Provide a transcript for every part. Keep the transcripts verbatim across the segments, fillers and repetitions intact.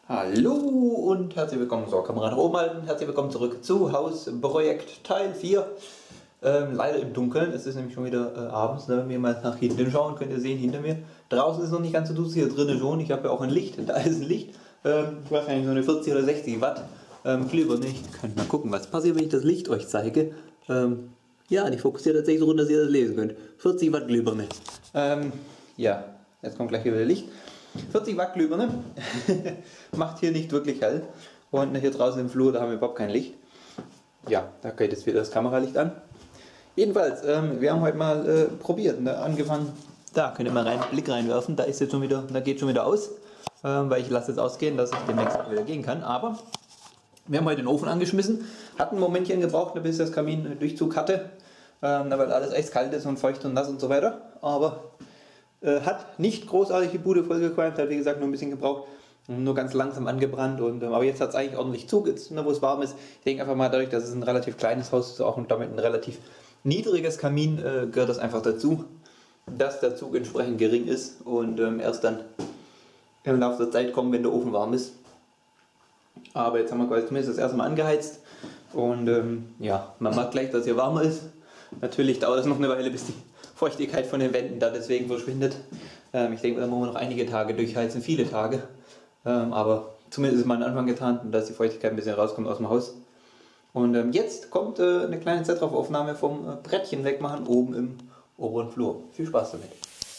Hallo und herzlich willkommen, so Kamera nach oben halten, herzlich willkommen zurück zu Hausprojekt Teil vier. Ähm, leider im Dunkeln, es ist nämlich schon wieder äh, abends, ne? Wenn wir mal nach hinten schauen, könnt ihr sehen, hinter mir. Draußen ist noch nicht ganz so duster, hier drinnen schon, ich habe ja auch ein Licht, da ist ein Licht, ähm, wahrscheinlich so eine vierzig oder sechzig Watt ähm, Glühbirne. Ich kann mal gucken, was passiert, wenn ich das Licht euch zeige. Ähm, ja, die fokussiert tatsächlich so runter, dass ihr das lesen könnt. vierzig Watt Glühbirne. Ähm, ja, jetzt kommt gleich wieder Licht. vierzig Watt Glühbirne, macht hier nicht wirklich hell. Und hier draußen im Flur, da haben wir überhaupt kein Licht. Ja, da geht jetzt wieder das Kameralicht an. Jedenfalls, ähm, wir haben heute mal äh, probiert, ne? Angefangen, da könnt ihr mal rein, Blick reinwerfen, da ist jetzt schon wieder, da geht schon wieder aus, ähm, weil ich lasse jetzt ausgehen, dass ich demnächst auch wieder gehen kann. Aber wir haben heute den Ofen angeschmissen, hatten ein Momentchen gebraucht, bis das Kamin Durchzug hatte, ähm, weil alles echt kalt ist und feucht und nass und so weiter. Aber äh, hat nicht großartig die Bude vollgequalmt, hat wie gesagt nur ein bisschen gebraucht. Nur ganz langsam angebrannt, und, ähm, aber jetzt hat es eigentlich ordentlich Zug, jetzt, ne, wo es warm ist. Ich denke einfach mal, dadurch, dass es ein relativ kleines Haus ist, auch und damit ein relativ niedriges Kamin, äh, gehört das einfach dazu, dass der Zug entsprechend gering ist und ähm, erst dann im Laufe der Zeit kommen, wenn der Ofen warm ist. Aber jetzt haben wir quasi zumindest das erste Mal angeheizt und ähm, ja, man merkt gleich, dass hier warmer ist. Natürlich dauert es noch eine Weile, bis die Feuchtigkeit von den Wänden da deswegen verschwindet. Ähm, ich denke, da müssen wir noch einige Tage durchheizen, viele Tage. Ähm, aber zumindest ist mal ein Anfang getan, dass die Feuchtigkeit ein bisschen rauskommt aus dem Haus. Und ähm, jetzt kommt äh, eine kleine Zeitraufnahme vom äh, Brettchen wegmachen oben im oberen Flur. Viel Spaß damit!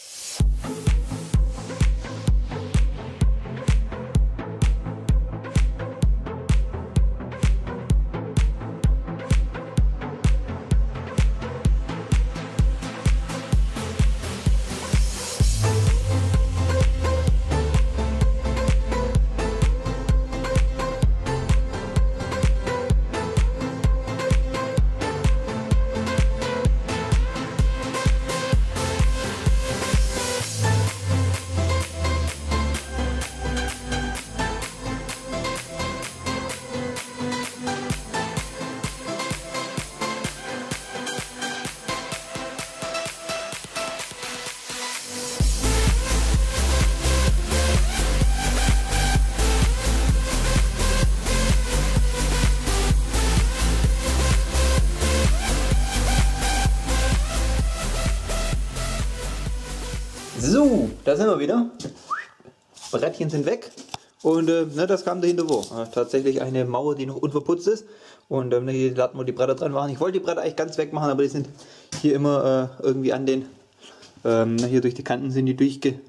So, da sind wir wieder. Brettchen sind weg und äh, ne, das kam dahinter wo. Äh, tatsächlich eine Mauer, die noch unverputzt ist, und ähm, hier laden, wo die Bretter dran waren. Ich wollte die Bretter eigentlich ganz wegmachen, aber die sind hier immer äh, irgendwie an den, ähm, hier durch die Kanten sind die durchgetackert,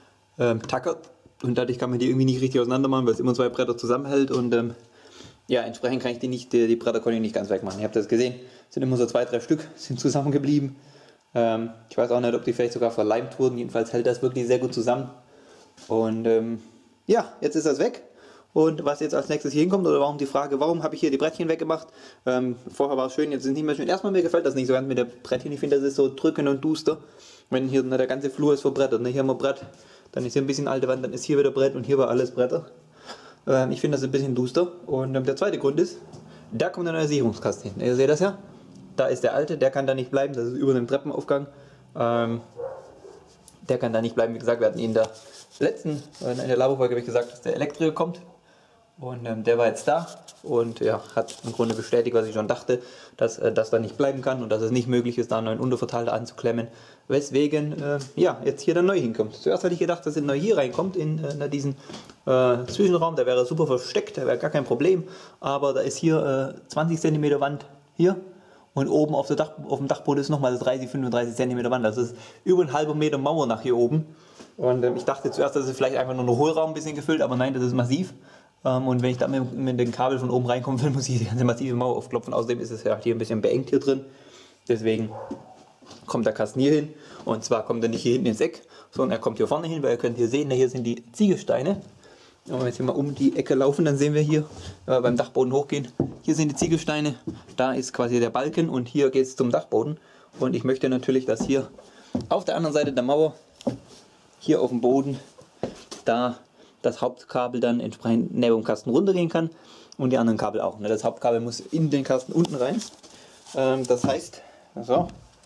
und dadurch kann man die irgendwie nicht richtig auseinander machen, weil es immer zwei Bretter zusammenhält, und ähm, ja, entsprechend kann ich die nicht, die, die Bretter konnte ich nicht ganz wegmachen. Ihr habt das gesehen, sind immer so zwei, drei Stück, sind zusammengeblieben. Ähm, ich weiß auch nicht, ob die vielleicht sogar verleimt wurden, jedenfalls hält das wirklich sehr gut zusammen. Und ähm, ja, jetzt ist das weg. Und was jetzt als nächstes hier hinkommt, oder warum die Frage, warum habe ich hier die Brettchen weggemacht? Ähm, vorher war es schön, jetzt ist es nicht mehr schön. Erstmal, mir gefällt das nicht so ganz mit der Brettchen, ich finde, das ist so drückend und duster. Wenn hier na, der ganze Flur ist verbrettert, ne? Hier haben wir Brett, dann ist hier ein bisschen alte Wand, dann ist hier wieder Brett und hier war alles Bretter. Ähm, ich finde das ein bisschen duster. Und ähm, der zweite Grund ist, da kommt ein neuer Sicherungskasten hin. Ihr seht das ja? Da ist der alte, der kann da nicht bleiben, das ist über dem Treppenaufgang. Ähm, der kann da nicht bleiben, wie gesagt, wir hatten ihn in der letzten, in der Laborfolge habe ich gesagt, dass der Elektriker kommt. Und ähm, der war jetzt da und ja, hat im Grunde bestätigt, was ich schon dachte, dass äh, das da nicht bleiben kann und dass es nicht möglich ist, da einen neuen Unterverteiler anzuklemmen. Weswegen äh, ja, jetzt hier dann neu hinkommt. Zuerst hatte ich gedacht, dass er neu hier reinkommt, in, äh, in diesen äh, Zwischenraum, der wäre super versteckt, der wäre gar kein Problem. Aber da ist hier äh, zwanzig Zentimeter Wand hier. Und oben auf, der Dach, auf dem Dachboden ist nochmal dreißig, fünfunddreißig Zentimeter Wand. Das ist über einen halben Meter Mauer nach hier oben. Und ähm, ich dachte zuerst, das ist vielleicht einfach nur ein Hohlraum ein bisschen gefüllt, aber nein, das ist massiv. Ähm, und wenn ich da mit, mit dem Kabel von oben reinkommen will, muss ich die ganze massive Mauer aufklopfen. Außerdem ist es ja hier ein bisschen beengt hier drin. Deswegen kommt der Kasten hier hin. Und zwar kommt er nicht hier hinten ins Eck, sondern er kommt hier vorne hin, weil ihr könnt hier sehen, hier sind die Ziegelsteine. Und wenn wir jetzt hier mal um die Ecke laufen, dann sehen wir hier, wenn wir beim Dachboden hochgehen, hier sind die Ziegelsteine, da ist quasi der Balken und hier geht es zum Dachboden. Und ich möchte natürlich, dass hier auf der anderen Seite der Mauer, hier auf dem Boden, da das Hauptkabel dann entsprechend neben dem Kasten runtergehen kann und die anderen Kabel auch. Das Hauptkabel muss in den Kasten unten rein. Das heißt, so,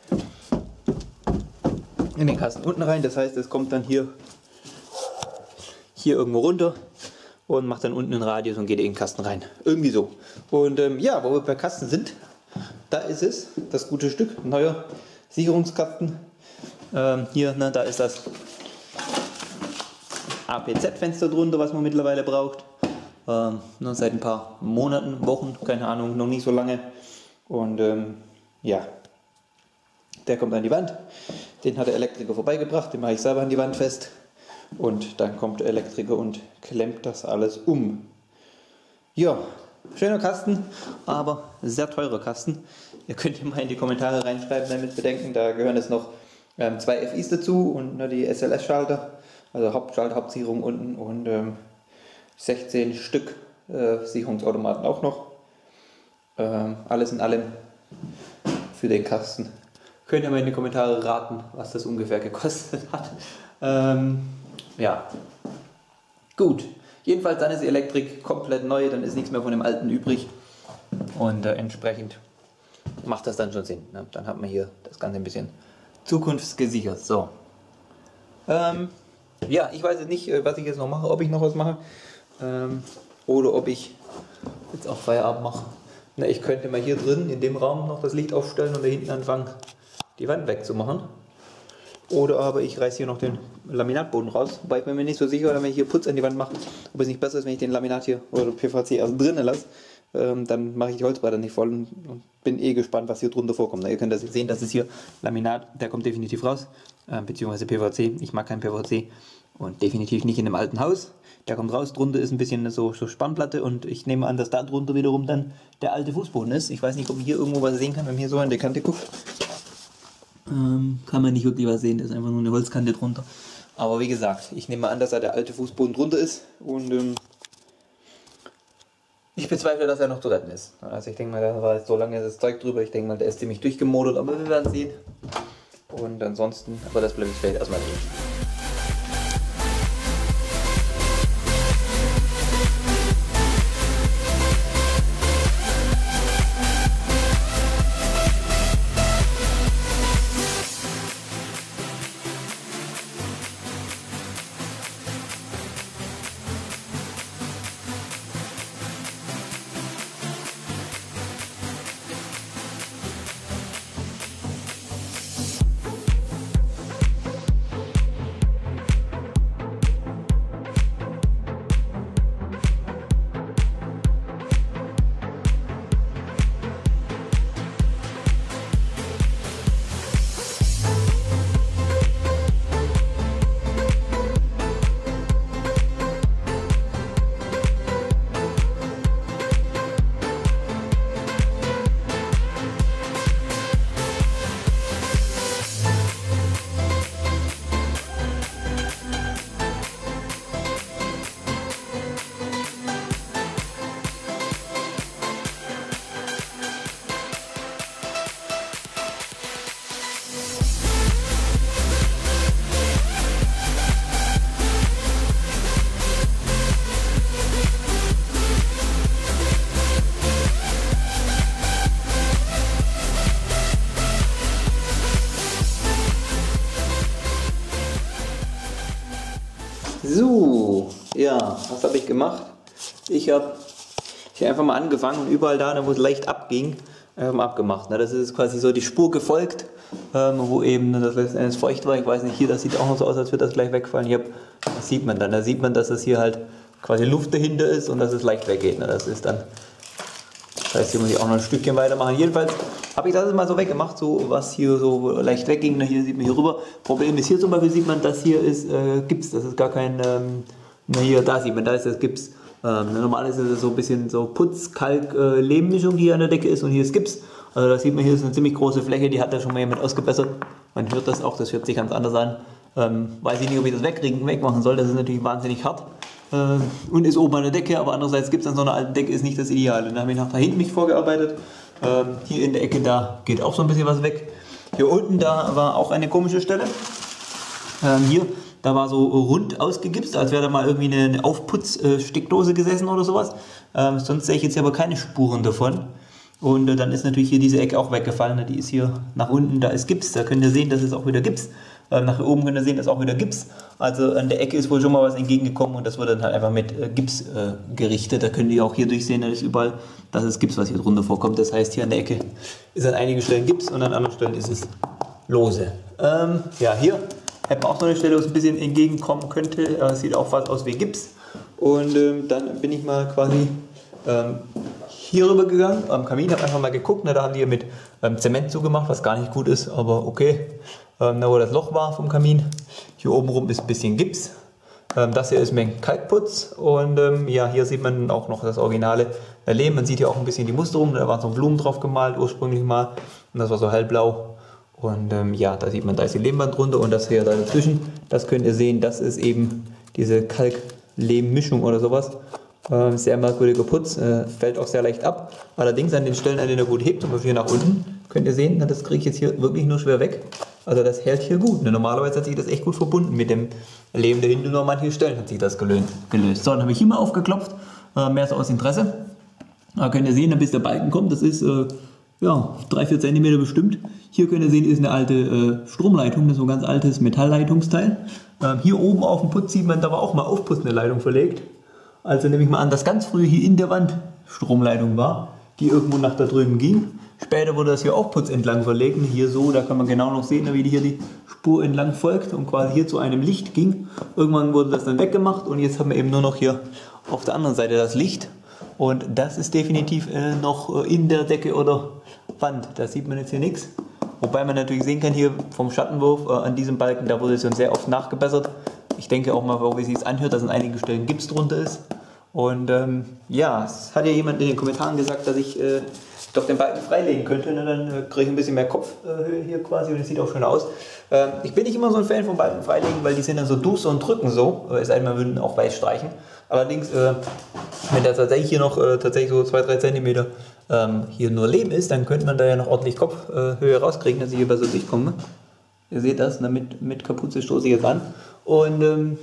in den Kasten unten rein, das heißt, es kommt dann hier hier irgendwo runter und macht dann unten einen Radius und geht in den Kasten rein. Irgendwie so. Und ähm, ja, wo wir bei Kasten sind, da ist es, das gute Stück, neuer Sicherungskasten. Ähm, hier, ne, da ist das A P Z-Fenster drunter, was man mittlerweile braucht. Ähm, ne, seit ein paar Monaten, Wochen, keine Ahnung, noch nicht so lange. Und ähm, ja, der kommt an die Wand. Den hat der Elektriker vorbeigebracht, den mache ich selber an die Wand fest. Und dann kommt der Elektriker und klemmt das alles um. Ja, schöner Kasten, aber sehr teurer Kasten. Ihr könnt ja mal in die Kommentare reinschreiben, damit bedenken, da gehören jetzt noch ähm, zwei F Is dazu und ne, die S L S-Schalter, also Hauptschalter, Hauptsicherung unten und ähm, sechzehn Stück äh, Sicherungsautomaten auch noch. Ähm, alles in allem für den Kasten. Könnt ihr mal in die Kommentare raten, was das ungefähr gekostet hat. Ähm, ja, gut. Jedenfalls dann ist die Elektrik komplett neu, dann ist nichts mehr von dem alten übrig. Und äh, entsprechend macht das dann schon Sinn. Ne? Dann hat man hier das Ganze ein bisschen zukunftsgesichert. So. Ähm, ja, ich weiß jetzt nicht, was ich jetzt noch mache, ob ich noch was mache. Ähm, oder ob ich jetzt auch Feierabend mache. Na, ich könnte mal hier drin in dem Raum noch das Licht aufstellen und da hinten anfangen, die Wand wegzumachen. Oder aber ich reiße hier noch den Laminatboden raus. Wobei ich bin mir nicht so sicher, wenn ich hier Putz an die Wand mache, ob es nicht besser ist, wenn ich den Laminat hier oder P V C erst drinnen lasse. Ähm, dann mache ich die Holzbretter nicht voll und, und bin eh gespannt, was hier drunter vorkommt. Na, ihr könnt das sehen, das ist hier Laminat, der kommt definitiv raus. Äh, beziehungsweise P V C. Ich mag kein P V C. Und definitiv nicht in einem alten Haus. Der kommt raus, drunter ist ein bisschen so, so Spannplatte und ich nehme an, dass da drunter wiederum dann der alte Fußboden ist. Ich weiß nicht, ob man hier irgendwo was sehen kann, wenn man hier so an die Kante guckt. Ähm, kann man nicht wirklich was sehen, da ist einfach nur eine Holzkante drunter. Aber wie gesagt, ich nehme an, dass da der alte Fußboden drunter ist und ähm, ich bezweifle, dass er noch zu retten ist. Also ich denke mal, da war jetzt so lange das Zeug drüber, ich denke mal, der ist ziemlich durchgemodert, aber wir werden sehen. Und ansonsten, aber das bleibe ich vielleicht erstmal sehen. So, ja, was habe ich gemacht? Ich habe hier einfach mal angefangen und überall da, wo es leicht abging, einfach mal abgemacht. Das ist quasi so die Spur gefolgt, wo eben das letzten Endes feucht war. Ich weiß nicht, hier, das sieht auch noch so aus, als würde das gleich wegfallen. Hier, das sieht man dann. Da sieht man, dass es hier halt quasi Luft dahinter ist und dass es leicht weggeht. Das ist dann, das heißt, hier muss ich auch noch ein Stückchen weitermachen. Jedenfalls habe ich das mal so weggemacht, so was hier so leicht wegging. Hier sieht man hier rüber. Problem ist, hier zum Beispiel sieht man, das hier ist äh, Gips. Das ist gar kein, ähm, na hier, da sieht man, da ist das Gips. Ähm, normal ist es so ein bisschen so Putz, Kalk, äh, Lehmmischung, die hier an der Decke ist und hier ist Gips. Also da sieht man, hier ist eine ziemlich große Fläche, die hat da schon mal jemand ausgebessert. Man hört das auch, das hört sich ganz anders an. Ähm, weiß ich nicht, ob ich das wegkriegen, wegmachen soll, das ist natürlich wahnsinnig hart. Äh, und ist oben an der Decke, aber andererseits gibt es an so einer alten Decke, ist nicht das Ideale. Dann habe ich nach da hinten mich vorgearbeitet. Ähm, hier in der Ecke, da geht auch so ein bisschen was weg. Hier unten, da war auch eine komische Stelle. Ähm, hier, da war so rund ausgegipst, als wäre da mal irgendwie eine Aufputzsteckdose gesessen oder sowas. Ähm, sonst sehe ich jetzt hier aber keine Spuren davon. Und äh, dann ist natürlich hier diese Ecke auch weggefallen. Die ist hier nach unten, da ist Gips. Da könnt ihr sehen, das ist auch wieder Gips. Äh, nach hier oben könnt ihr sehen, das ist auch wieder Gips. Also an der Ecke ist wohl schon mal was entgegengekommen und das wurde dann halt einfach mit äh, Gips äh, gerichtet. Da könnt ihr auch hier durchsehen, da ist überall, das ist Gips, was hier drunter vorkommt. Das heißt, hier an der Ecke ist an einigen Stellen Gips und an anderen Stellen ist es lose. Ähm, ja, hier hätte man auch so eine Stelle, wo es ein bisschen entgegenkommen könnte. Äh, sieht auch fast aus wie Gips. Und ähm, dann bin ich mal quasi ähm, hier rüber gegangen, am Kamin, habe einfach mal geguckt. Ne, da haben die hier mit ähm, Zement zugemacht, was gar nicht gut ist, aber okay. Ähm, da wo das Loch war vom Kamin. Hier oben rum ist ein bisschen Gips. Ähm, das hier ist mein Kalkputz. Und ähm, ja, hier sieht man auch noch das originale Lehm. Man sieht hier auch ein bisschen die Musterung. Da waren so Blumen drauf gemalt ursprünglich mal. Und das war so hellblau. Und ähm, ja, da sieht man, da ist die Lehmwand drunter und das hier da dazwischen. Das könnt ihr sehen, das ist eben diese Kalk-Lehm-Mischung oder sowas. Äh, sehr merkwürdiger Putz, äh, fällt auch sehr leicht ab. Allerdings an den Stellen, an denen er gut hebt, zum Beispiel hier nach unten, könnt ihr sehen, das kriege ich jetzt hier wirklich nur schwer weg. Also das hält hier gut. Ne? Normalerweise hat sich das echt gut verbunden mit dem Lehm da hinten, nur an manchen Stellen hat sich das gelöst. So, dann habe ich hier mal aufgeklopft, äh, mehr so aus Interesse. Da könnt ihr sehen, bis der Balken kommt, das ist äh, ja, drei bis vier Zentimeter bestimmt. Hier könnt ihr sehen, ist eine alte äh, Stromleitung, das ist so ein ganz altes Metallleitungsteil. Ähm, hier oben auf dem Putz sieht man, da war auch mal aufputzende Leitung verlegt. Also nehme ich mal an, dass ganz früh hier in der Wand Stromleitung war, die irgendwo nach da drüben ging. Später wurde das hier auch Putz entlang verlegt. Und hier so, da kann man genau noch sehen, wie hier die Spur entlang folgt und quasi hier zu einem Licht ging. Irgendwann wurde das dann weggemacht und jetzt haben wir eben nur noch hier auf der anderen Seite das Licht. Und das ist definitiv äh, noch in der Decke oder Wand. Da sieht man jetzt hier nichts. Wobei man natürlich sehen kann, hier vom Schattenwurf äh, an diesem Balken, da wurde es schon sehr oft nachgebessert. Ich denke auch mal, wie es sich anhört, dass an einigen Stellen Gips drunter ist. Und ähm, ja, es hat ja jemand in den Kommentaren gesagt, dass ich äh, doch den Balken freilegen könnte. Ne? Dann äh, kriege ich ein bisschen mehr Kopfhöhe äh, hier quasi und es sieht auch schön aus. Ähm, ich bin nicht immer so ein Fan von Balken freilegen, weil die sind dann so duster und drücken so. Es sei denn, man würde auch weiß streichen. Allerdings, äh, wenn da tatsächlich hier noch äh, tatsächlich so zwei bis drei Zentimeter ähm, hier nur Lehm ist, dann könnte man da ja noch ordentlich Kopfhöhe rauskriegen, dass ich hier besser durchkomme. Ihr seht das, ne? mit, mit Kapuze stoße ich jetzt an. Und ähm,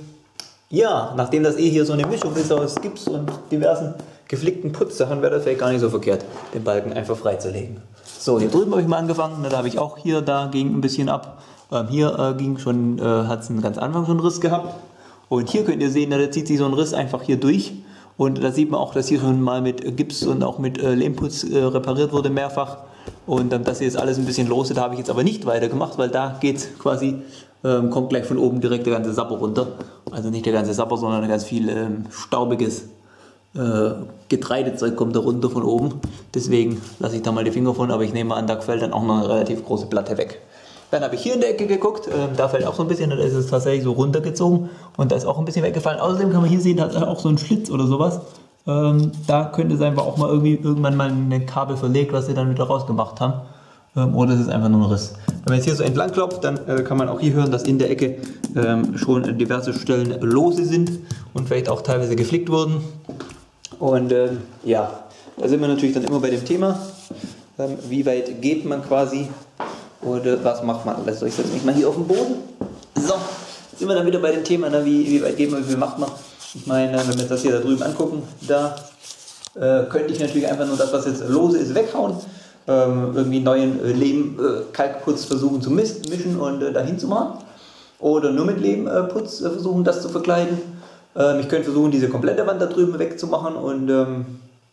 ja, nachdem das eh hier so eine Mischung ist aus Gips und diversen geflickten Putzsachen, wäre das vielleicht gar nicht so verkehrt, den Balken einfach freizulegen. So, hier drüben habe ich mal angefangen, da habe ich auch hier, da ging ein bisschen ab. Ähm, hier äh, ging schon, äh, hat es einen ganz Anfang schon einen Riss gehabt. Und hier könnt ihr sehen, da zieht sich so ein Riss einfach hier durch. Und da sieht man auch, dass hier schon mal mit Gips und auch mit äh, Lehmputz äh, repariert wurde mehrfach. Und ähm, das hier ist alles ein bisschen lose, da habe ich jetzt aber nicht weitergemacht, weil da geht quasi, ähm, kommt gleich von oben direkt der ganze Sapper runter. Also nicht der ganze Sapper, sondern ganz viel ähm, staubiges äh, Getreidezeug kommt da runter von oben. Deswegen lasse ich da mal die Finger von, aber ich nehme an, da fällt dann auch noch eine relativ große Platte weg. Dann habe ich hier in der Ecke geguckt, ähm, da fällt auch so ein bisschen, da ist es tatsächlich so runtergezogen und da ist auch ein bisschen weggefallen. Außerdem kann man hier sehen, da ist auch so ein Schlitz oder sowas. Ähm, da könnte es einfach auch mal irgendwie irgendwann mal ein Kabel verlegt, was sie dann wieder rausgemacht haben. Ähm, oder es ist einfach nur ein Riss. Wenn man jetzt hier so entlang klopft, dann äh, kann man auch hier hören, dass in der Ecke ähm, schon diverse Stellen lose sind und vielleicht auch teilweise geflickt wurden. Und ähm, ja, da sind wir natürlich dann immer bei dem Thema, ähm, wie weit geht man quasi oder was macht man. Also ich setze mich mal hier auf den Boden. So, jetzt sind wir dann wieder bei dem Thema, ne, wie, wie weit geht man, wie viel macht man. Ich meine, wenn wir uns das hier da drüben angucken, da äh, könnte ich natürlich einfach nur das, was jetzt lose ist, weghauen. Ähm, irgendwie neuen äh, Lehm-Kalkputz äh, versuchen zu mischen und äh, dahin zu machen. Oder nur mit Lehmputz äh, versuchen, das zu verkleiden. Ähm, ich könnte versuchen, diese komplette Wand da drüben wegzumachen und ähm,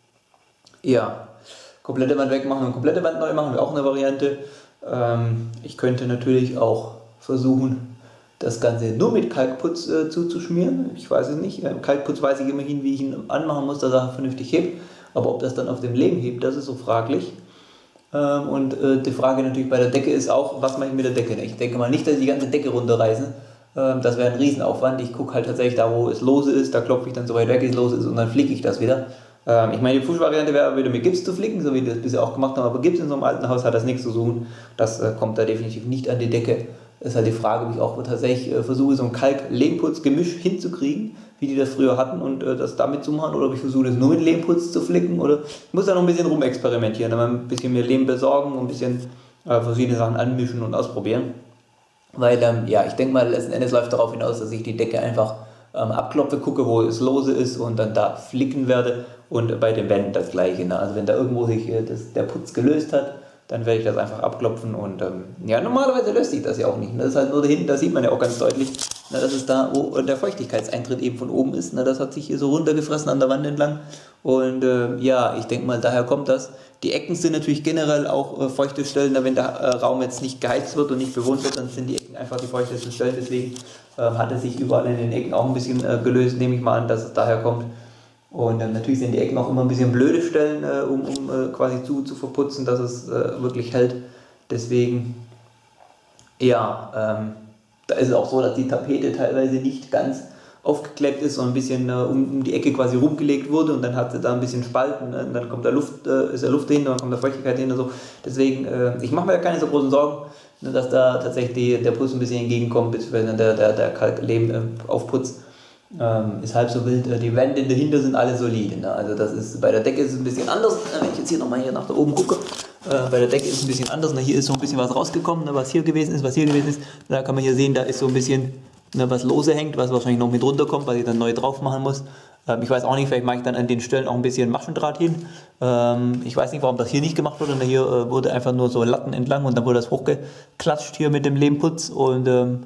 ja, komplette Wand wegmachen und komplette Wand neu machen, wäre auch eine Variante. Ähm, ich könnte natürlich auch versuchen, das Ganze nur mit Kalkputz äh, zuzuschmieren. Ich weiß es nicht. Ähm, Kalkputz weiß ich immerhin, wie ich ihn anmachen muss, dass er vernünftig hebt. Aber ob das dann auf dem Lehm hebt, das ist so fraglich. Ähm, und äh, die Frage natürlich bei der Decke ist auch, was mache ich mit der Decke? Ich denke mal nicht, dass ich die ganze Decke runterreißen. Ähm, das wäre ein Riesenaufwand. Ich gucke halt tatsächlich da, wo es lose ist, da klopfe ich dann so weit weg, es lose ist und dann flicke ich das wieder. Ähm, ich meine, die Fußvariante wäre wieder mit Gips zu flicken, so wie wir das bisher auch gemacht haben. Aber Gips in so einem alten Haus hat das nichts zu suchen. Das äh, kommt da definitiv nicht an die Decke. Das ist halt die Frage, ob ich auch tatsächlich äh, versuche, so ein Kalk-Lehmputz-Gemisch hinzukriegen, wie die das früher hatten und äh, das damit zu machen, oder ob ich versuche, das nur mit Lehmputz zu flicken, oder ich muss da noch ein bisschen rumexperimentieren, dann ein bisschen mehr Lehm besorgen und ein bisschen äh, verschiedene Sachen anmischen und ausprobieren, weil ähm, ja, ich denke mal, letzten Endes läuft darauf hinaus, dass ich die Decke einfach ähm, abklopfe, gucke, wo es lose ist und dann da flicken werde und bei den Wänden das gleiche, ne? Also wenn da irgendwo sich äh, das, der Putz gelöst hat, dann werde ich das einfach abklopfen und ähm, ja, normalerweise löst sich das ja auch nicht. Ne? Das ist halt nur da hinten, da sieht man ja auch ganz deutlich, ne, dass es da, wo der Feuchtigkeitseintritt eben von oben ist. Ne? Das hat sich hier so runtergefressen an der Wand entlang und äh, ja, ich denke mal, daher kommt das. Die Ecken sind natürlich generell auch äh, feuchte Stellen, wenn der äh, Raum jetzt nicht geheizt wird und nicht bewohnt wird, dann sind die Ecken einfach die feuchtesten Stellen, deswegen äh, hat es sich überall in den Ecken auch ein bisschen äh, gelöst, nehme ich mal an, dass es daher kommt. Und äh, natürlich sind die Ecken auch immer ein bisschen blöde Stellen, äh, um, um äh, quasi zu, zu verputzen, dass es äh, wirklich hält. Deswegen, ja, ähm, da ist es auch so, dass die Tapete teilweise nicht ganz aufgeklebt ist und ein bisschen äh, um, um die Ecke quasi rumgelegt wurde und dann hat sie da ein bisschen Spalten, ne? Und dann kommt da Luft, äh, ist da Luft dahinter, dann kommt da Feuchtigkeit dahinter. So. Deswegen, äh, ich mache mir da keine so großen Sorgen, ne, dass da tatsächlich die, der Putz ein bisschen entgegenkommt, beziehungsweise der, der, der Kalklehm-Aufputz. Ähm, ist halb so wild. Die Wände dahinter sind alle solide. Ne? Also das ist, bei der Decke ist es ein bisschen anders. Wenn ich jetzt hier nochmal hier nach da oben gucke, äh, bei der Decke ist es ein bisschen anders. Ne? Hier ist so ein bisschen was rausgekommen, ne? Was hier gewesen ist, was hier gewesen ist. Da kann man hier sehen, da ist so ein bisschen, ne, was lose hängt, was wahrscheinlich noch mit runterkommt, was ich dann neu drauf machen muss. Ähm, ich weiß auch nicht, vielleicht mache ich dann an den Stellen auch ein bisschen Maschendraht hin. Ähm, ich weiß nicht, warum das hier nicht gemacht wurde. Ne? Hier äh, wurde einfach nur so Latten entlang und dann wurde das hochgeklatscht hier mit dem Lehmputz und ähm,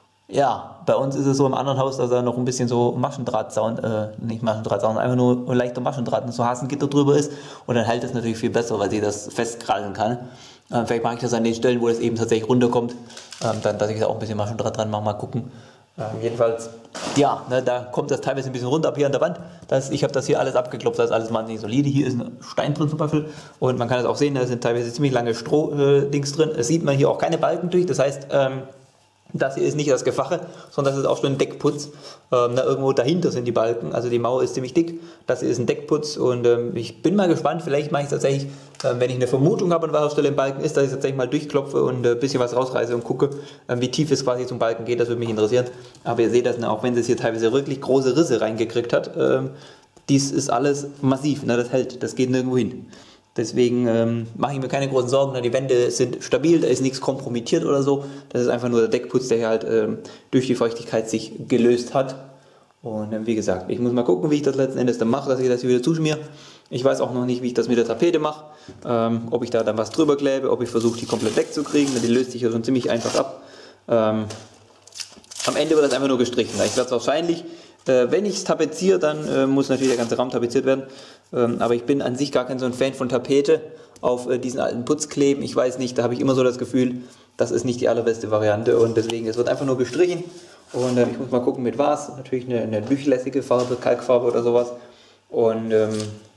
ja, bei uns ist es so im anderen Haus, dass da noch ein bisschen so Maschendrahtzaun, äh, nicht Maschendrahtzaun, einfach nur ein leichter Maschendraht und so Hasengitter drüber ist und dann hält es natürlich viel besser, weil sie das festkrallen kann. Äh, vielleicht mache ich das an den Stellen, wo es eben tatsächlich runterkommt, ähm, dann, dass ich da auch ein bisschen Maschendraht dran mache, mal gucken. Ähm, jedenfalls, ja, ne, da kommt das teilweise ein bisschen runter, ab hier an der Wand. Das, ich habe das hier alles abgeklopft, das ist alles wahnsinnig solide. Hier ist ein Stein drin zum Beispiel und man kann es auch sehen, da sind teilweise ziemlich lange Stroh-Dings drin. Es sieht man hier auch keine Balken durch, das heißt, ähm, das hier ist nicht das Gefache, sondern das ist auch schon ein Deckputz. Ähm, da irgendwo dahinter sind die Balken, also die Mauer ist ziemlich dick. Das hier ist ein Deckputz und ähm, ich bin mal gespannt, vielleicht mache ich tatsächlich, äh, wenn ich eine Vermutung habe, an welcher Stelle ein Balken ist, dass ich tatsächlich mal durchklopfe und ein äh, bisschen was rausreiße und gucke, äh, wie tief es quasi zum Balken geht. Das würde mich interessieren. Aber ihr seht das, ne, auch wenn es hier teilweise wirklich große Risse reingekriegt hat, äh, dies ist alles massiv, ne, das hält, das geht nirgendwo hin. Deswegen ähm, mache ich mir keine großen Sorgen, ne? Die Wände sind stabil, da ist nichts kompromittiert oder so. Das ist einfach nur der Deckputz, der hier halt ähm, durch die Feuchtigkeit sich gelöst hat. Und ähm, wie gesagt, ich muss mal gucken, wie ich das letzten Endes dann mache, dass ich das hier wieder zuschmiere. Ich weiß auch noch nicht, wie ich das mit der Tapete mache, ähm, ob ich da dann was drüber klebe, ob ich versuche, die komplett wegzukriegen. Die löst sich ja schon ziemlich einfach ab. Ähm, am Ende wird das einfach nur gestrichen. Ich werde es wahrscheinlich, äh, wenn ich es tapeziere, dann äh, muss natürlich der ganze Raum tapeziert werden. Ähm, aber ich bin an sich gar kein so ein Fan von Tapete auf äh, diesen alten Putz kleben. Ich weiß nicht, da habe ich immer so das Gefühl, das ist nicht die allerbeste Variante und deswegen, es wird einfach nur gestrichen und äh, ich muss mal gucken mit was, natürlich eine, eine durchlässige Farbe, Kalkfarbe oder sowas und ähm,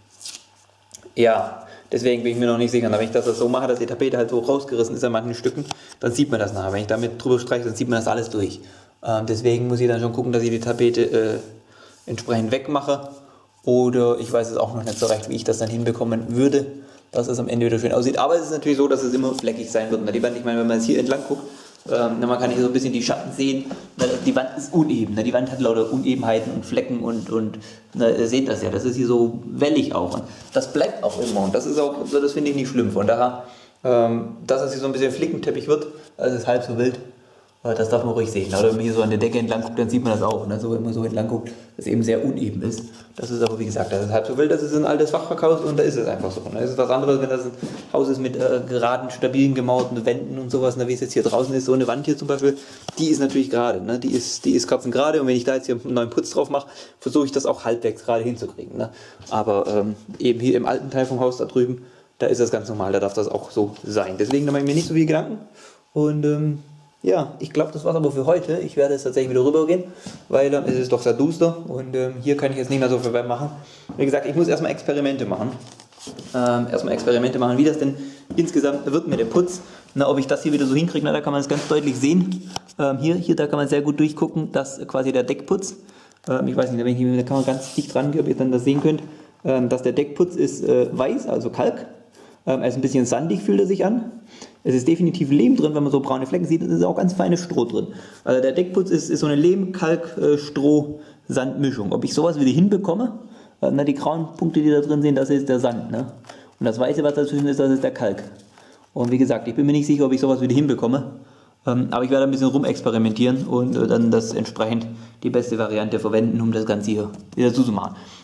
ja, deswegen bin ich mir noch nicht sicher, aber wenn ich das so mache, dass die Tapete halt so rausgerissen ist an manchen Stücken, dann sieht man das nachher. Wenn ich damit drüber streiche, dann sieht man das alles durch. Ähm, deswegen muss ich dann schon gucken, dass ich die Tapete äh, entsprechend wegmache. Oder ich weiß es auch noch nicht so recht, wie ich das dann hinbekommen würde, dass es am Ende wieder schön aussieht. Aber es ist natürlich so, dass es immer fleckig sein wird. Die Wand, ich meine, wenn man es hier entlang guckt, ähm, man kann hier so ein bisschen die Schatten sehen. Die Wand ist uneben. Die Wand hat lauter Unebenheiten und Flecken und, und na, ihr seht das ja, das ist hier so wellig auch. Und das bleibt auch immer und das ist auch, das finde ich nicht schlimm. Von daher, ähm, dass es hier so ein bisschen Flickenteppich wird, das ist halb so wild. Das darf man ruhig sehen. Oder wenn man hier so an der Decke entlang guckt, dann sieht man das auch. Ne? So, wenn man so entlang guckt, dass es eben sehr uneben ist. Das ist aber, wie gesagt, das ist halb so wild. Das ist ein altes Fachwerkhaus und da ist es einfach so. Ne? Das ist was anderes, wenn das ein Haus ist mit äh, geraden, stabilen, gemauerten Wänden und sowas. Ne? Wie es jetzt hier draußen ist, so eine Wand hier zum Beispiel, die ist natürlich gerade. Ne? Die ist, die ist kopfengerade und wenn ich da jetzt hier einen neuen Putz drauf mache, versuche ich das auch halbwegs gerade hinzukriegen. Ne? Aber ähm, eben hier im alten Teil vom Haus da drüben, da ist das ganz normal. Da darf das auch so sein. Deswegen da mache ich mir nicht so viel Gedanken. Und ähm, ja, ich glaube, das war's aber für heute. Ich werde jetzt tatsächlich wieder rübergehen, weil ähm, es ist doch sehr duster und ähm, hier kann ich jetzt nicht mehr so viel machen. Wie gesagt, ich muss erstmal Experimente machen. Ähm, erstmal Experimente machen, wie das denn insgesamt wird mit dem Putz. Na, ob ich das hier wieder so hinkriege, na, da kann man es ganz deutlich sehen. Ähm, hier, hier, da kann man sehr gut durchgucken, dass quasi der Deckputz, ähm, ich weiß nicht, wenn ich mit der Kamera ganz dicht dran gehe, ob ihr dann das sehen könnt, ähm, dass der Deckputz ist äh, weiß, also Kalk. Ähm, er ist ein bisschen sandig, fühlt er sich an. Es ist definitiv Lehm drin, wenn man so braune Flecken sieht. Es ist auch ganz feines Stroh drin. Also der Deckputz ist, ist so eine Lehm-Kalk-Stroh-Sand-Mischung. Ob ich sowas wieder hinbekomme, äh, na, die grauen Punkte, die da drin sind, das ist der Sand. Ne? Und das Weiße, was dazwischen ist, das ist der Kalk. Und wie gesagt, ich bin mir nicht sicher, ob ich sowas wieder hinbekomme. Ähm, aber ich werde ein bisschen rumexperimentieren und äh, dann das entsprechend die beste Variante verwenden, um das Ganze hier wieder zuzumachen.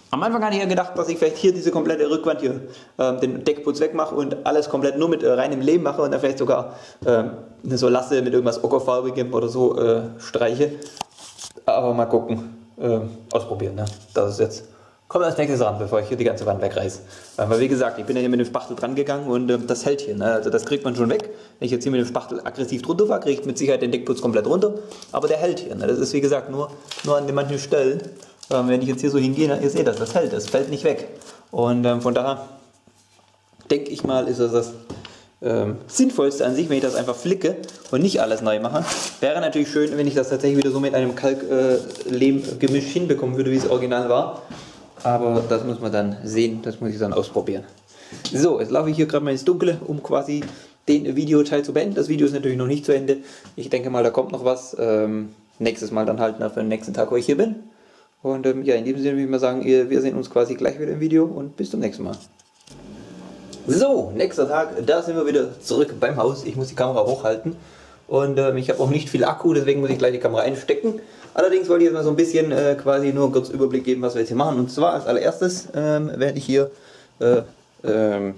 Am Anfang hatte ich ja gedacht, dass ich vielleicht hier diese komplette Rückwand hier ähm, den Deckputz wegmache und alles komplett nur mit äh, reinem Lehm mache und dann vielleicht sogar ähm, eine Solasse mit irgendwas Ockerfarbigem oder so äh, streiche. Aber mal gucken, ähm, ausprobieren. Ne? Das ist jetzt, kommt als nächstes ran, bevor ich hier die ganze Wand wegreiße. Ähm, weil wie gesagt, ich bin ja hier mit dem Spachtel dran gegangen und ähm, das hält hier. Ne? Also das kriegt man schon weg. Wenn ich jetzt hier mit dem Spachtel aggressiv drunter fahre, kriege ich mit Sicherheit den Deckputz komplett runter. Aber der hält hier. Ne? Das ist wie gesagt nur, nur an manchen Stellen. Ähm, wenn ich jetzt hier so hingehe, na, ihr seht das, das hält, das fällt nicht weg. Und ähm, von daher denke ich mal, ist das das ähm, Sinnvollste an sich, wenn ich das einfach flicke und nicht alles neu mache. Wäre natürlich schön, wenn ich das tatsächlich wieder so mit einem Kalk-Lehm-Gemisch äh, hinbekommen würde, wie es original war. Aber das muss man dann sehen, das muss ich dann ausprobieren. So, jetzt laufe ich hier gerade mal ins Dunkle, um quasi den Videoteil zu beenden. Das Video ist natürlich noch nicht zu Ende. Ich denke mal, da kommt noch was. Ähm, nächstes Mal dann halt für den nächsten Tag, wo ich hier bin. Und ähm, ja, in diesem Sinne würde ich mal sagen, wir sehen uns quasi gleich wieder im Video und bis zum nächsten Mal. So, nächster Tag, da sind wir wieder zurück beim Haus. Ich muss die Kamera hochhalten und ähm, ich habe auch nicht viel Akku, deswegen muss ich gleich die Kamera einstecken. Allerdings wollte ich jetzt mal so ein bisschen äh, quasi nur einen kurzen Überblick geben, was wir jetzt hier machen. Und zwar als allererstes ähm, werde ich hier äh, ähm,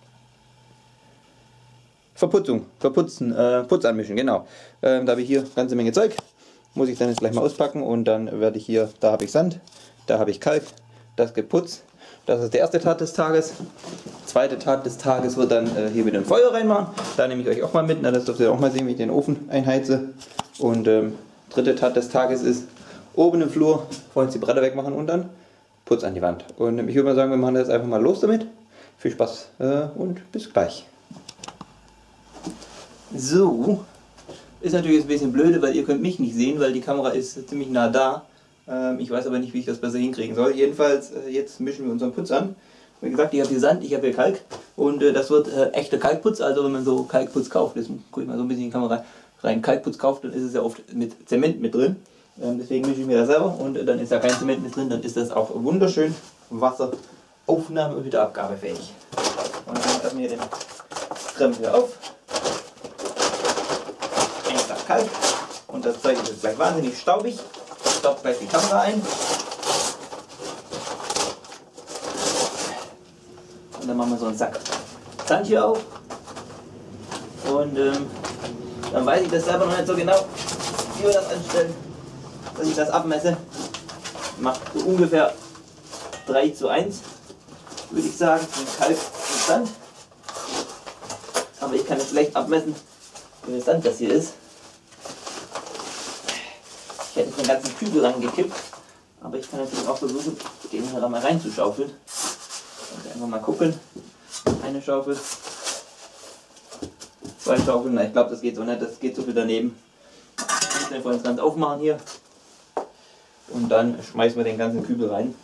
Verputzung, verputzen, äh, Putz anmischen, genau. Ähm, da habe ich hier eine ganze Menge Zeug. Muss ich dann jetzt gleich mal auspacken und dann werde ich hier, da habe ich Sand, da habe ich Kalk, das gibt Putz. Das ist die erste Tat des Tages. Zweite Tat des Tages wird dann äh, hier wieder ein Feuer reinmachen. Da nehme ich euch auch mal mit, na, das dürft ihr auch mal sehen, wie ich den Ofen einheize. Und ähm, dritte Tat des Tages ist oben im Flur vorhin die Bretter wegmachen und dann Putz an die Wand. Und ähm, ich würde mal sagen, wir machen jetzt einfach mal los damit. Viel Spaß äh, und bis gleich. So. Ist natürlich jetzt ein bisschen blöde, weil ihr könnt mich nicht sehen, weil die Kamera ist ziemlich nah da. Ähm, ich weiß aber nicht, wie ich das besser hinkriegen soll. Jedenfalls, äh, jetzt mischen wir unseren Putz an. Wie gesagt, ich habe hier Sand, ich habe hier Kalk und äh, das wird äh, echter Kalkputz. Also wenn man so Kalkputz kauft, das gucke ich mal so ein bisschen in die Kamera rein, Kalkputz kauft, dann ist es ja oft mit Zement mit drin. Ähm, deswegen mische ich mir das selber und äh, dann ist da kein Zement mit drin, dann ist das auch wunderschön Wasseraufnahme und wieder abgabefähig. Und dann lassen wir den Krempel hier auf. Kalk und das Zeug ist jetzt gleich wahnsinnig staubig. Staubt gleich die Kamera ein. Und dann machen wir so einen Sack Sand hier auf. Und ähm, dann weiß ich das selber noch nicht so genau, wie wir das anstellen, dass ich das abmesse. Macht so ungefähr drei zu eins, würde ich sagen, mit Kalk und Sand. Aber ich kann jetzt schlecht abmessen, wie viel Sand das hier ist. Ich hätte den ganzen Kübel reingekippt, aber ich kann natürlich auch versuchen, den hier da mal reinzuschaufeln. Und einfach mal gucken. Eine Schaufel, zwei Schaufeln, na, ich glaube das geht so nicht, das geht so viel daneben. Ich muss den vorhin ganz aufmachen hier und dann schmeißen wir den ganzen Kübel rein.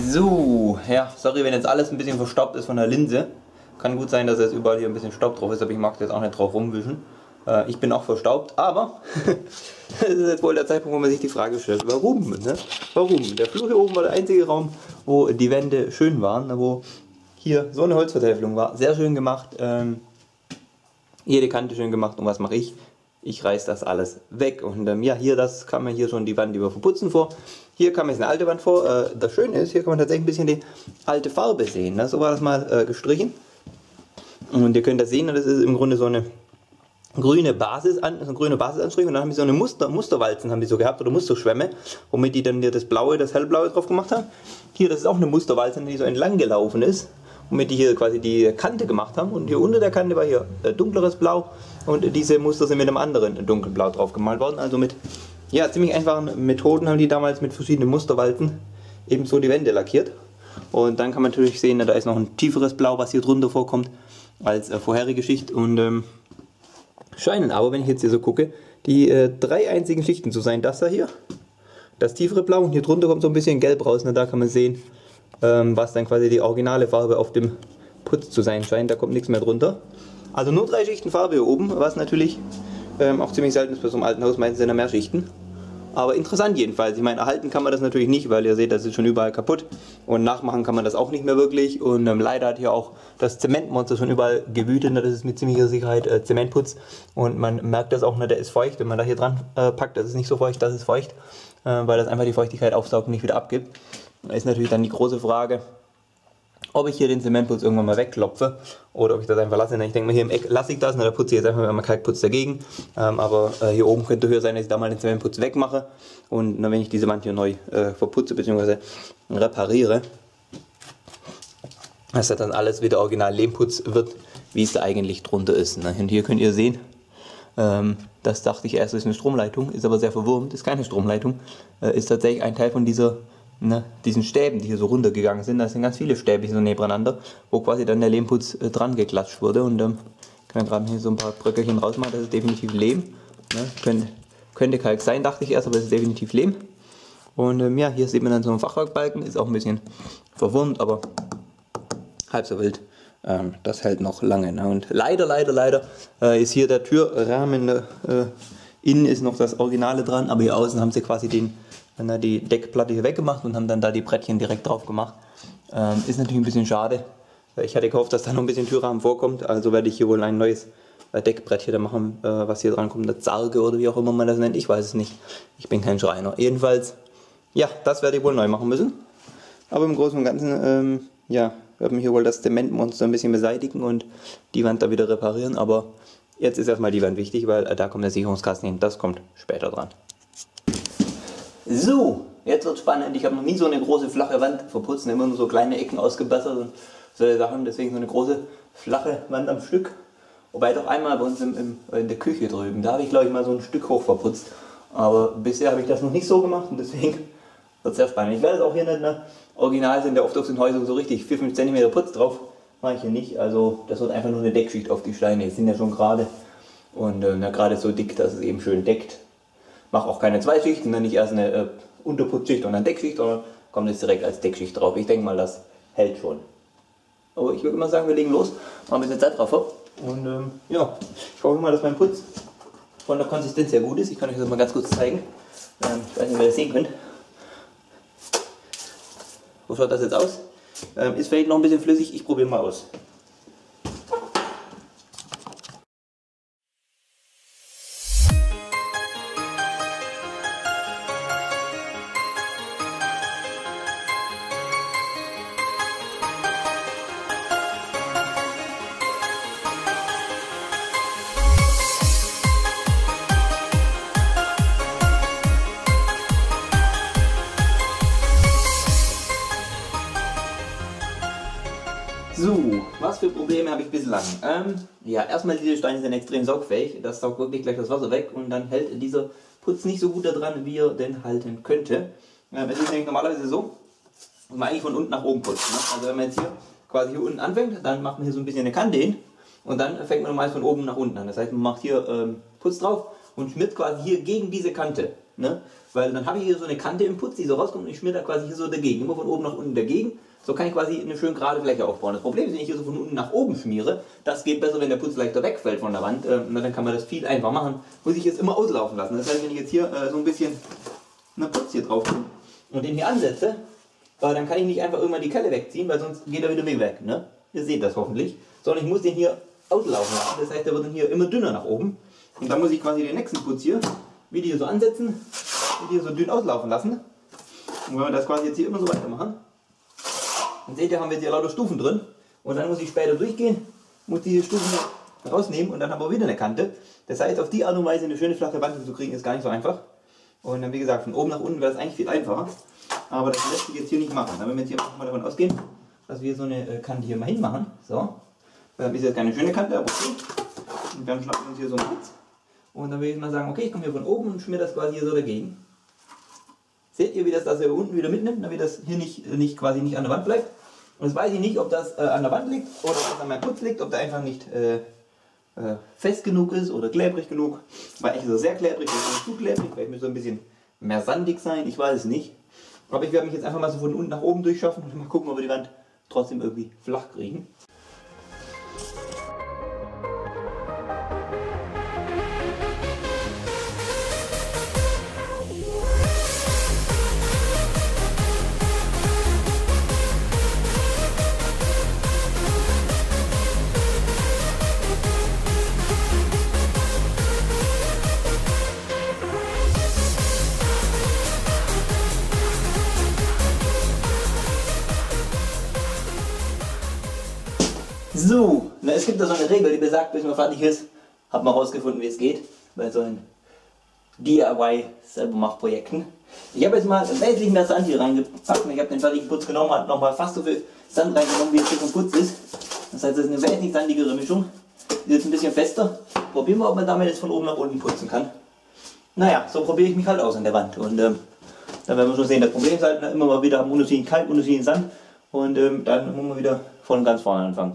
So, ja, sorry, wenn jetzt alles ein bisschen verstaubt ist von der Linse. Kann gut sein, dass jetzt überall hier ein bisschen Staub drauf ist, aber ich mag jetzt auch nicht drauf rumwischen. Äh, ich bin auch verstaubt, aber das ist jetzt wohl der Zeitpunkt, wo man sich die Frage stellt, warum? Ne? Warum? Der Flur hier oben war der einzige Raum, wo die Wände schön waren, wo hier so eine Holzvertäfelung war. Sehr schön gemacht, ähm, jede Kante schön gemacht. Und was mache ich? Ich reiße das alles weg. Und ähm, ja, hier, das kam mir hier schon die Wand, die wir verputzen vor. Hier kam jetzt eine alte Wand vor. Äh, das Schöne ist, hier kann man tatsächlich ein bisschen die alte Farbe sehen. Ne? So war das mal äh, gestrichen. Und ihr könnt das sehen, das ist im Grunde so eine grüne Basis an, so eine grüne Basisanstrich, und dann haben die so eine Muster, Musterwalzen haben die so gehabt, oder Musterschwämme, womit die dann hier das Blaue, das Hellblaue drauf gemacht haben. Hier, das ist auch eine Musterwalze, die so entlang gelaufen ist, womit die hier quasi die Kante gemacht haben, und hier unter der Kante war hier äh, dunkleres Blau, und diese Muster sind mit einem anderen dunkelblau drauf gemalt worden. Also mit ja, ziemlich einfachen Methoden haben die damals mit verschiedenen Musterwalzen ebenso die Wände lackiert. Und dann kann man natürlich sehen, da ist noch ein tieferes Blau, was hier drunter vorkommt, als äh, vorherige Schicht, und ähm, scheinen aber, wenn ich jetzt hier so gucke, die äh, drei einzigen Schichten zu sein. Das da hier, das tiefere Blau, und hier drunter kommt so ein bisschen Gelb raus, ne? Da kann man sehen, ähm, was dann quasi die originale Farbe auf dem Putz zu sein scheint. Da kommt nichts mehr drunter. Also nur drei Schichten Farbe hier oben, was natürlich ähm, auch ziemlich selten ist bei so einem alten Haus. Meistens sind da mehr Schichten. Aber interessant jedenfalls. Ich meine, erhalten kann man das natürlich nicht, weil ihr seht, das ist schon überall kaputt. Und nachmachen kann man das auch nicht mehr wirklich. Und ähm, leider hat hier auch das Zementmonster schon überall gewütet. Das ist mit ziemlicher Sicherheit äh, Zementputz. Und man merkt das auch, ne, der ist feucht. Wenn man da hier dran äh, packt, das ist nicht so feucht, das ist feucht. Äh, weil das einfach die Feuchtigkeit aufsaugt und nicht wieder abgibt. Da ist natürlich dann die große Frage, ob ich hier den Zementputz irgendwann mal wegklopfe oder ob ich das einfach lasse. Ich denke mal, hier im Eck lasse ich das, ne, da putze ich jetzt einfach mal Kalkputz dagegen. Ähm, aber äh, hier oben könnte höher sein, dass ich da mal den Zementputz wegmache. Und na, wenn ich diese Wand hier neu äh, verputze bzw. repariere, dass das dann alles wieder original Lehmputz wird, wie es da eigentlich drunter ist. Ne? Und hier könnt ihr sehen, ähm, das dachte ich erst ist eine Stromleitung, ist aber sehr verwurmt, ist keine Stromleitung, äh, ist tatsächlich ein Teil von dieser Ne, diesen Stäben, die hier so runtergegangen sind. Da sind ganz viele Stäbe so nebeneinander, wo quasi dann der Lehmputz äh, dran geklatscht wurde. Und ähm, kann man gerade hier so ein paar Bröckelchen rausmachen. Das ist definitiv Lehm. Ne? Könnte, könnte Kalk sein, dachte ich erst, aber es ist definitiv Lehm. Und ähm, ja, hier sieht man dann so einen Fachwerkbalken, ist auch ein bisschen verwurmt, aber halb so wild. Ähm, das hält noch lange. Ne? Und leider, leider, leider äh, ist hier der Türrahmen. Äh, innen ist noch das Originale dran, aber hier außen haben sie quasi den dann da die Deckplatte hier weggemacht und haben dann da die Brettchen direkt drauf gemacht. Ähm, ist natürlich ein bisschen schade. Ich hatte gehofft, dass da noch ein bisschen Türrahmen vorkommt, also werde ich hier wohl ein neues äh, Deckbrett hier da machen, äh, was hier dran kommt, eine Zarge oder wie auch immer man das nennt, ich weiß es nicht. Ich bin kein Schreiner. Jedenfalls, ja, das werde ich wohl neu machen müssen. Aber im Großen und Ganzen, ähm, ja, werden wir hier wohl das Zementmonster ein bisschen beseitigen und die Wand da wieder reparieren, aber jetzt ist erstmal die Wand wichtig, weil äh, da kommt der Sicherungskasten hin, das kommt später dran. So, jetzt wird spannend. Ich habe noch nie so eine große flache Wand verputzt, immer nur so kleine Ecken ausgebessert und solche Sachen. Deswegen so eine große flache Wand am Stück. Wobei doch einmal bei uns im, im, in der Küche drüben, da habe ich glaube ich mal so ein Stück hoch verputzt. Aber bisher habe ich das noch nicht so gemacht und deswegen wird es sehr spannend. Ich werde es auch hier nicht, ne? Original sind ja oft auf den Häusern so richtig vier bis fünf Zentimeter Putz drauf. Mache ich hier nicht. Also das wird einfach nur eine Deckschicht auf die Steine. Die sind ja schon gerade und äh, gerade so dick, dass es eben schön deckt. Mache auch keine zwei Schichten, dann nicht erst eine äh, Unterputzschicht und dann Deckschicht, sondern kommt jetzt direkt als Deckschicht drauf. Ich denke mal, das hält schon. Aber ich würde mal sagen, wir legen los, machen ein bisschen Zeit drauf ab. Und ähm, ja, ich hoffe mal, dass mein Putz von der Konsistenz sehr gut ist. Ich kann euch das mal ganz kurz zeigen. Ähm, ich weiß nicht, ob ihr das sehen könnt. So schaut das jetzt aus. Ähm, ist vielleicht noch ein bisschen flüssig, ich probiere mal aus. So, was für Probleme habe ich bislang? Ähm, ja, erstmal diese Steine sind extrem saugfähig, das saugt wirklich gleich das Wasser weg und dann hält dieser Putz nicht so gut daran, wie er denn halten könnte. Ähm, es ist nämlich normalerweise so, dass man eigentlich von unten nach oben putzt. Ne? Also wenn man jetzt hier quasi hier unten anfängt, dann macht man hier so ein bisschen eine Kante hin und dann fängt man meist von oben nach unten an. Das heißt, man macht hier ähm, Putz drauf und schmiert quasi hier gegen diese Kante. Ne? Weil dann habe ich hier so eine Kante im Putz, die so rauskommt und ich schmier da quasi hier so dagegen. Immer von oben nach unten dagegen. So kann ich quasi eine schön gerade Fläche aufbauen. Das Problem ist, wenn ich hier so von unten nach oben schmiere, das geht besser, wenn der Putz leichter wegfällt von der Wand. Ähm, dann kann man das viel einfacher machen. Muss ich jetzt immer auslaufen lassen. Das heißt, wenn ich jetzt hier äh, so ein bisschen einen Putz hier drauf tue und den hier ansetze, äh, dann kann ich nicht einfach irgendwann die Kelle wegziehen, weil sonst geht er wieder weg. Ne? Ihr seht das hoffentlich. Sondern ich muss den hier auslaufen lassen. Das heißt, der wird dann hier immer dünner nach oben. Und dann muss ich quasi den nächsten Putz hier wieder hier so ansetzen und hier so dünn auslaufen lassen. Und wenn wir das quasi jetzt hier immer so weitermachen, dann seht ihr, haben wir jetzt hier lauter Stufen drin. Und dann muss ich später durchgehen, muss diese Stufen rausnehmen und dann haben wir wieder eine Kante. Das heißt, auf die Art und Weise eine schöne flache Wand zu kriegen, ist gar nicht so einfach. Und dann, wie gesagt, von oben nach unten wäre es eigentlich viel einfacher. Aber das lässt sich jetzt hier nicht machen. Dann wenn wir jetzt hier mal davon ausgehen, dass wir so eine Kante hier mal hinmachen. So. Das ist jetzt keine schöne Kante, aber okay. Und dann schnappen wir uns hier so einen Putz. Und dann würde ich mal sagen, okay, ich komme hier von oben und schmier das quasi hier so dagegen. Seht ihr, wie das das hier unten wieder mitnimmt, damit das hier nicht, nicht quasi nicht an der Wand bleibt. Und jetzt weiß ich nicht, ob das äh, an der Wand liegt oder ob das an meinem Putz liegt, ob der einfach nicht äh, äh, fest genug ist oder klebrig genug. Weil eigentlich ist er sehr klebrig, oder nicht zu klebrig, vielleicht müsste er ein bisschen mehr sandig sein, ich weiß es nicht. Aber ich werde mich jetzt einfach mal so von unten nach oben durchschaffen und mal gucken, ob wir die Wand trotzdem irgendwie flach kriegen. So, na, es gibt da so eine Regel, die besagt, bis man fertig ist, hat man herausgefunden, wie es geht, bei solchen D I Y-Selbermachprojekten. Ich habe jetzt mal wesentlich mehr Sand hier reingepackt. Ich habe den fertigen Putz genommen, hat nochmal fast so viel Sand reingenommen, wie es hier vom Putz ist. Das heißt, das ist eine wesentlich sandigere Mischung. Die ist jetzt ein bisschen fester. Probieren wir, ob man damit jetzt von oben nach unten putzen kann. Naja, so probiere ich mich halt aus an der Wand. Und ähm, dann werden wir schon sehen, das Problem ist halt na, immer mal wieder haben unterschiedlichen Kalk, unterschiedlichen Sand. Und ähm, dann muss man wieder von ganz vorne anfangen.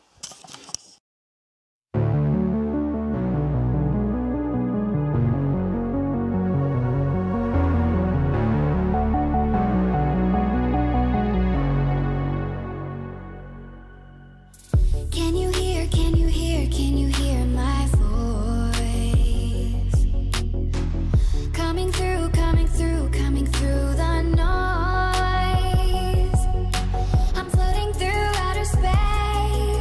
Can you hear, can you hear, can you hear my voice? Coming through, coming through, coming through the noise. I'm floating through outer space.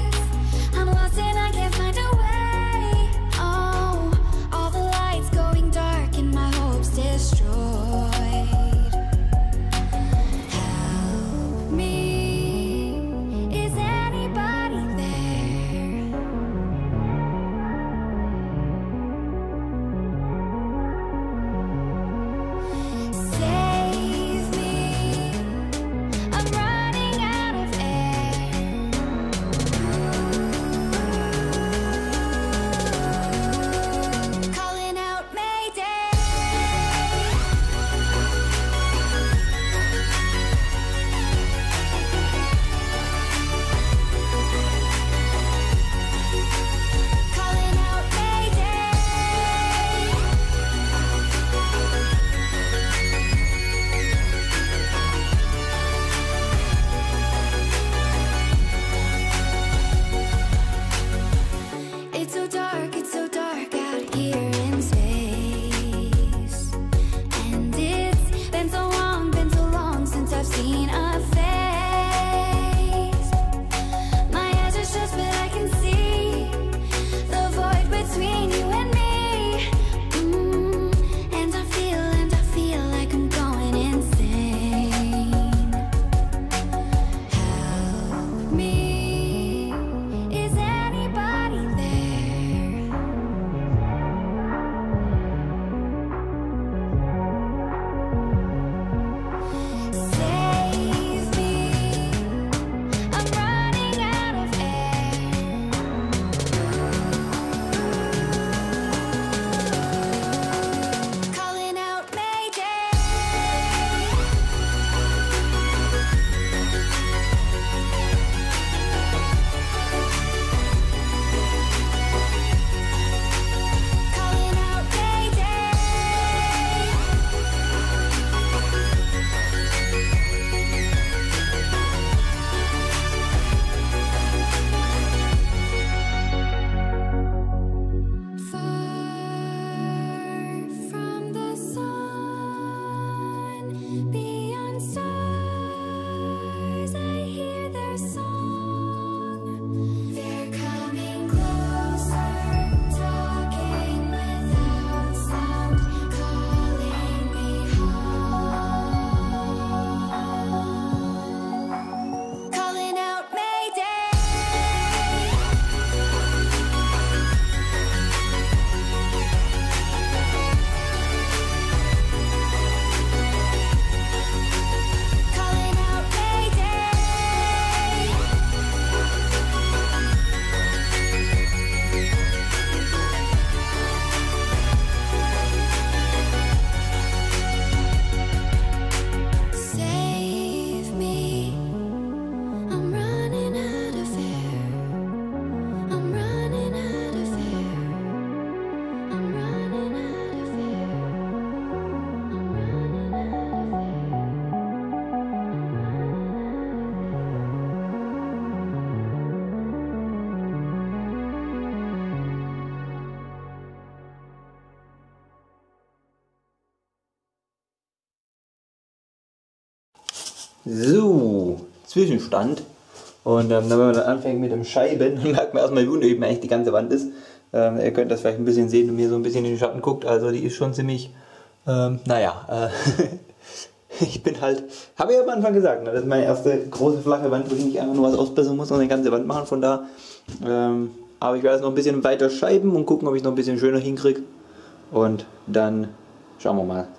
So, Zwischenstand. Und ähm, wenn man dann anfängt mit dem Scheiben, dann merkt man erstmal, wie uneben eigentlich die ganze Wand ist. Ähm, ihr könnt das vielleicht ein bisschen sehen, wenn mir so ein bisschen in den Schatten guckt. Also die ist schon ziemlich, ähm, naja, äh, ich bin halt, habe ich ja am Anfang gesagt, ne, das ist meine erste große flache Wand, wo ich nicht einfach nur was ausbessern muss, sondern eine ganze Wand machen. Von da, ähm, aber ich werde jetzt noch ein bisschen weiter scheiben und gucken, ob ich es noch ein bisschen schöner hinkriege. Und dann schauen wir mal.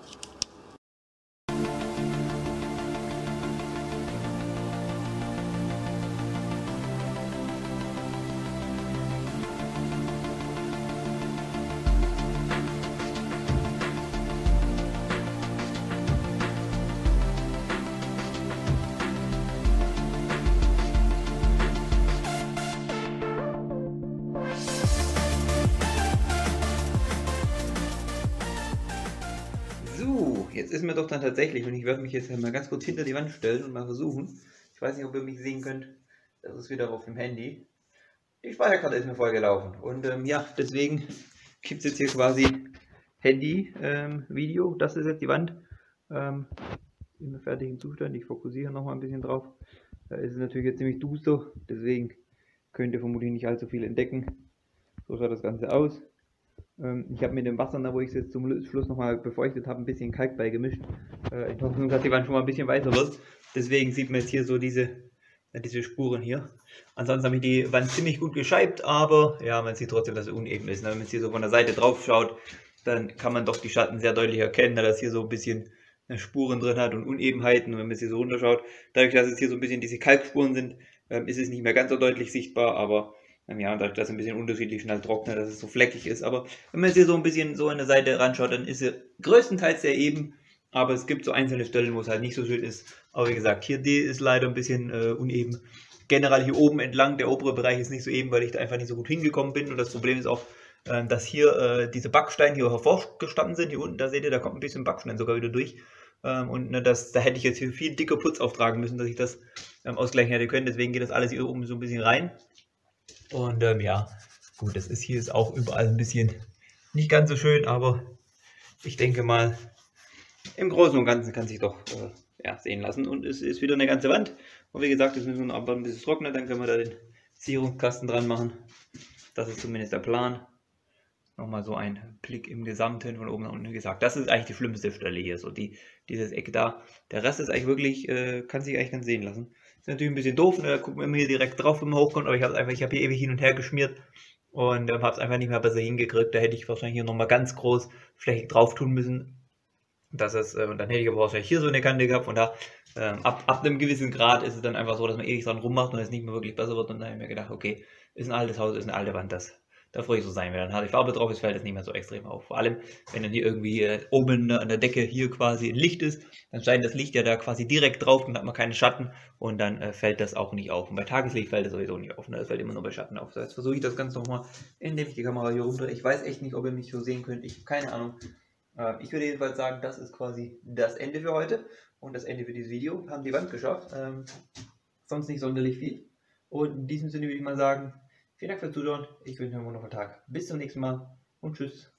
So, jetzt ist mir doch dann tatsächlich, und ich werde mich jetzt mal ganz kurz hinter die Wand stellen und mal versuchen. Ich weiß nicht, ob ihr mich sehen könnt. Das ist wieder auf dem Handy. Die Speicherkarte ist mir vollgelaufen. Und ähm, ja, deswegen gibt es jetzt hier quasi Handy-Video. Ähm, das ist jetzt die Wand ähm, im fertigen Zustand. Ich fokussiere nochmal ein bisschen drauf. Da ist es natürlich jetzt ziemlich duster. Deswegen könnt ihr vermutlich nicht allzu viel entdecken. So schaut das Ganze aus. Ich habe mit dem Wasser, wo ich es jetzt zum Schluss nochmal befeuchtet habe, ein bisschen Kalk beigemischt. Äh, in Hoffnung, dass die Wand schon mal ein bisschen weißer wird. Deswegen sieht man jetzt hier so diese, äh, diese Spuren hier. Ansonsten habe ich die Wand ziemlich gut gescheibt, aber ja, man sieht trotzdem, dass es uneben ist. Wenn man jetzt hier so von der Seite drauf schaut, dann kann man doch die Schatten sehr deutlich erkennen, da das hier so ein bisschen Spuren drin hat und Unebenheiten. Und wenn man jetzt hier so runterschaut, dadurch, dass es hier so ein bisschen diese Kalkspuren sind, ähm, ist es nicht mehr ganz so deutlich sichtbar, aber ja, und dadurch, dass es ein bisschen unterschiedlich schnell trocknet, dass es so fleckig ist. Aber wenn man jetzt hier so ein bisschen so an der Seite ranschaut, dann ist sie größtenteils sehr eben. Aber es gibt so einzelne Stellen, wo es halt nicht so schön ist. Aber wie gesagt, hier die ist leider ein bisschen äh, uneben. Generell hier oben entlang, der obere Bereich ist nicht so eben, weil ich da einfach nicht so gut hingekommen bin. Und das Problem ist auch, äh, dass hier äh, diese Backsteine hier hervorgestanden sind. Hier unten, da seht ihr, da kommt ein bisschen Backstein sogar wieder durch. Ähm, und ne, das, da hätte ich jetzt hier viel dicker Putz auftragen müssen, dass ich das ähm, ausgleichen hätte können. Deswegen geht das alles hier oben so ein bisschen rein. Und ähm, ja, gut, das ist hier ist auch überall ein bisschen nicht ganz so schön, aber ich denke mal, im Großen und Ganzen kann sich doch äh, ja, sehen lassen. Und es ist wieder eine ganze Wand. Und wie gesagt, das müssen wir noch abwarten, bis es trocknet, dann können wir da den Sicherungskasten dran machen. Das ist zumindest der Plan. Nochmal so ein Blick im Gesamten von oben nach unten gesagt. Das ist eigentlich die schlimmste Stelle hier, so die, dieses Eck da. Der Rest ist eigentlich wirklich, äh, kann sich eigentlich ganz sehen lassen. Ist natürlich ein bisschen doof, ne? Da gucken wir immer hier direkt drauf, wenn man hochkommt, aber ich habe einfach, ich habe hier ewig hin und her geschmiert und äh, habe es einfach nicht mehr besser hingekriegt. Da hätte ich wahrscheinlich hier nochmal ganz groß flächig drauf tun müssen. Das ist, äh, und dann hätte ich aber wahrscheinlich hier so eine Kante gehabt. Von da, ähm, ab, ab einem gewissen Grad ist es dann einfach so, dass man ewig dran rummacht und es nicht mehr wirklich besser wird. Und dann habe ich mir gedacht, okay, ist ein altes Haus, ist eine alte Wand, das darf ruhig so sein. Wenn dann harte Farbe drauf ist, fällt das nicht mehr so extrem auf. Vor allem, wenn dann hier irgendwie äh, oben an der Decke hier quasi ein Licht ist, dann scheint das Licht ja da quasi direkt drauf und hat man keine Schatten und dann äh, fällt das auch nicht auf. Und bei Tageslicht fällt das sowieso nicht auf, ne? Das fällt immer nur bei Schatten auf. So, jetzt versuche ich das Ganze nochmal, indem ich die Kamera hier runter. Ich weiß echt nicht, ob ihr mich so sehen könnt. Ich habe keine Ahnung. Äh, ich würde jedenfalls sagen, das ist quasi das Ende für heute und das Ende für dieses Video. Wir haben die Wand geschafft. Ähm, sonst nicht sonderlich viel. Und in diesem Sinne würde ich mal sagen, vielen Dank fürs Zuschauen. Ich wünsche euch einen wundervollen Tag. Bis zum nächsten Mal und tschüss.